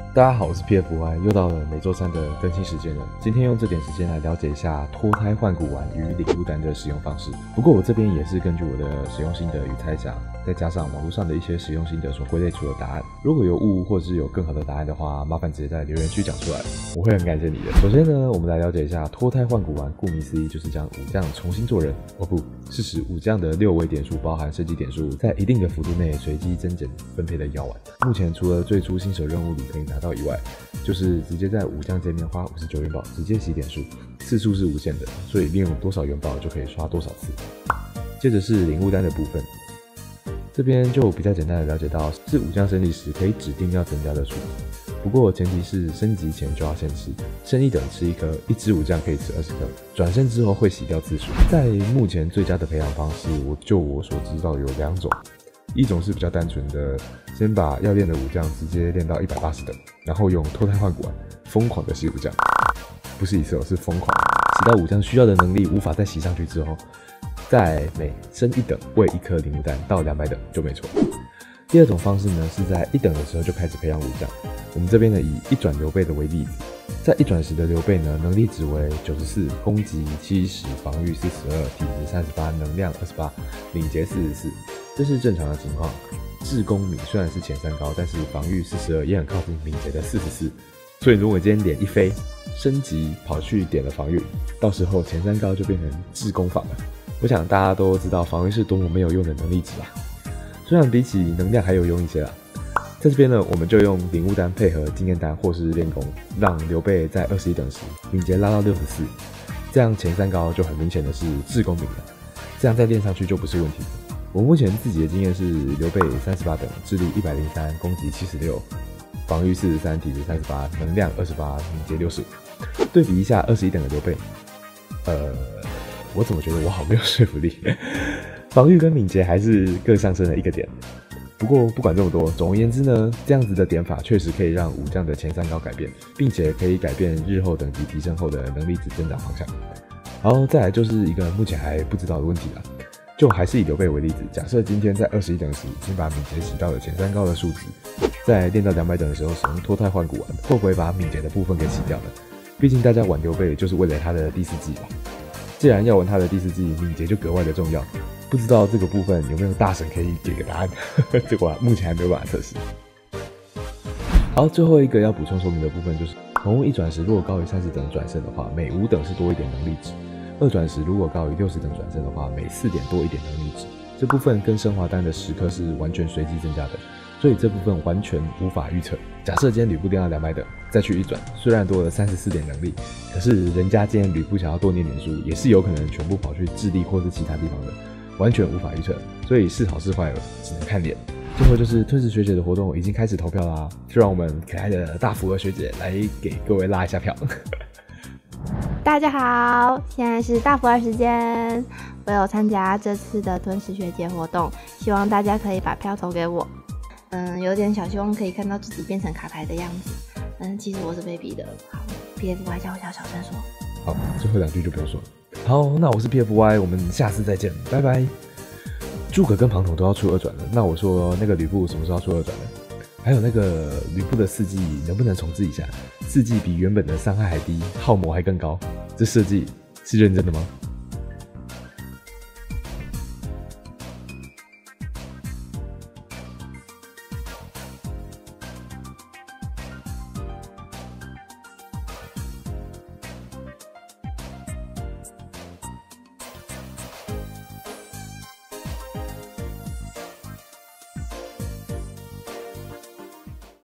大家好，我是 PFY， 又到了每周三的更新时间了。今天用这点时间来了解一下脱胎换骨丸与领悟丹的使用方式。不过我这边也是根据我的使用心得与猜想，再加上网络上的一些使用心得所归类出的答案。如果有误或者是有更好的答案的话，麻烦直接在留言区讲出来，我会很感谢你的。首先呢，我们来了解一下脱胎换骨丸，顾名思义就是将武将重新做人。哦不，是使武将的6位点数包含升级点数，在一定的幅度内随机增减分配的药丸。目前除了最初新手任务里可以拿到以外，就是直接在武将界面花59元宝直接洗点数，次数是无限的，所以利用多少元宝就可以刷多少次。接着是领悟丹的部分，这边就比较简单的了解到，是武将升级时可以指定要增加的数，不过前提是升级前就要先吃，升1等吃1颗，一只武将可以吃20颗，转身之后会洗掉次数。在目前最佳的培养方式，我所知道有2种。一种是比较单纯的，先把要练的武将直接练到180等，然后用脱胎换骨丸疯狂的洗武将，不是一次是疯狂洗到武将需要的能力无法再洗上去之后，再每升1等喂1颗领悟丹到200等就没错。第二种方式呢，是在1等的时候就开始培养武将。我们这边呢以一转刘备的为例子，在一转时的刘备呢，能力值为94，攻击70，防御42，体质38，能量28，敏捷44，这是正常的情况。智攻敏虽然是前3高，但是防御42也很靠近敏捷的44，所以如果今天脸一飞，升级跑去点了防御，到时候前3高就变成智攻防了。我想大家都知道防御是多么没有用的能力值吧。虽然比起能量还有用一些啦，在这边呢，我们就用领悟丹配合经验丹或是练功，让刘备在21等时敏捷拉到64，这样前3高就很明显的是智攻敏了，这样再练上去就不是问题。我目前自己的经验是刘备38等，智力103，攻击76，防御43，体质38，能量28，敏捷65。对比一下21等的刘备，我怎么觉得我好没有说服力？防御跟敏捷还是各上升了1个点。不过不管这么多，总而言之呢，这样子的点法确实可以让武将的前3高改变，并且可以改变日后等级提升后的能力值增长方向。然后再来就是一个目前还不知道的问题啦，就还是以刘备为例子，假设今天在21等时已经把敏捷洗到了前3高的数值，在练到200等的时候使用脱胎换骨丸，会不会把敏捷的部分给洗掉呢？毕竟大家玩刘备就是为了他的第4技吧。既然要玩他的第4技，敏捷就格外的重要。不知道这个部分有没有大神可以给个答案？这个目前还没有办法测试。好，最后一个要补充说明的部分就是，宠物1转时如果高于30等转身的话，每5等是多1点能力值；2转时如果高于60等转身的话，每4点多1点能力值。这部分跟升华丹的10颗是完全随机增加的，所以这部分完全无法预测。假设今天吕布练到200等，再去1转，虽然多了34点能力，可是人家今天吕布想要多练点数，也是有可能全部跑去智力或是其他地方的。完全无法预测，所以是好是坏只能看脸。最后就是吞食学姐的活动已经开始投票啦，就让我们可爱的大福和学姐来给各位拉一下票。 大家好，现在是大福的时间，我有参加这次的吞食学姐活动，希望大家可以把票投给我。有点小希望可以看到自己变成卡牌的样子，其实我是被逼的。好 ，PFY 叫我小声说。 好，最后2句就不用说了。好，那我是 PFY， 我们下次再见，拜拜。诸葛跟庞统都要出2转了，那我说那个吕布什么时候要出2转呢？还有那个吕布的4技能不能重置一下？4技比原本的伤害还低，耗魔还更高，这设计是认真的吗？